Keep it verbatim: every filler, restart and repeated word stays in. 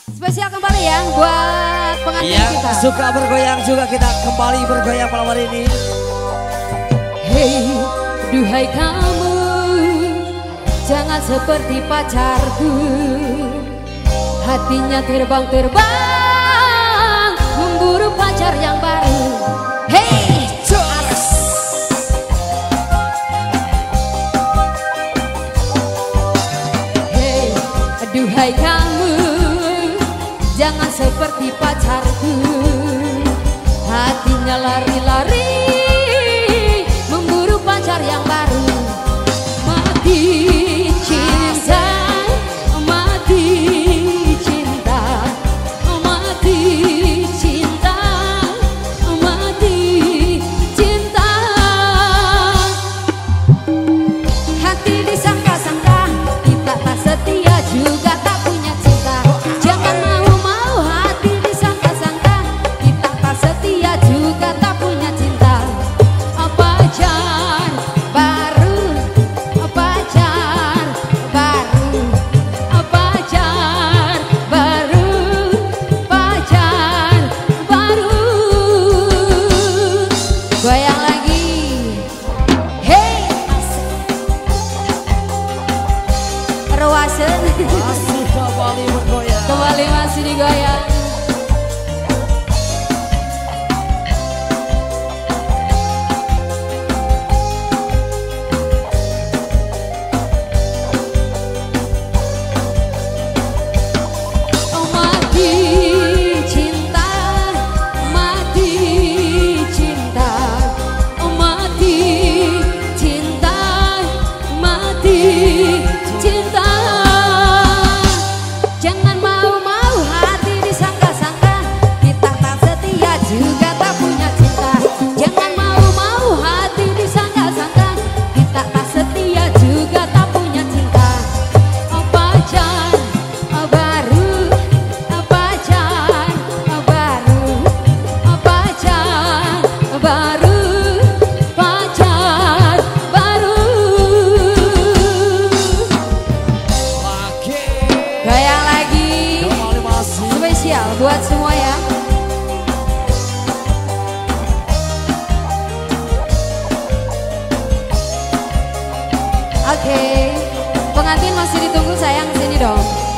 Spesial kembali ya buat pengantin yang kita. suka bergoyang juga kita kembali bergoyang malam hari ini. Hei, duhai kamu, jangan seperti pacarku. Hatinya terbang-terbang memburu pacar yang baru. Hei, jos. Hei, duhai kamu, jangan seperti pacarku. Hatinya lari-lari memburu pacar yang baru. Mati cinta, mati cinta, mati cinta, mati cinta. Hati disangka-sangka kita tak setia juga tak punya cinta. Jangan mau-mau hati disangka-sangka kita tak setia juga tak punya cinta. Pacar baru, pacar baru, pacar baru, pacar baru. Goyang lagi. Hey, Rawasen. Masih kembali bergoyang. Kembali masih digoyang. Oh, mati cinta, mati cinta, oh, mati cinta, mati cinta. Jangan mau-mau hati disangka-sangka kita tak setia juga tak punya cinta. Jangan mau-mau hati disangka-sangka kita tak setia juga tak punya cinta. Oh, pacar oh, baru, oh, pacar oh, baru, oh, pacar baru, pacar baru. Lagi Goyang lagi. kembali masih. Spesial buat semua ya. Oke, pengantin masih ditunggu sayang, sini dong.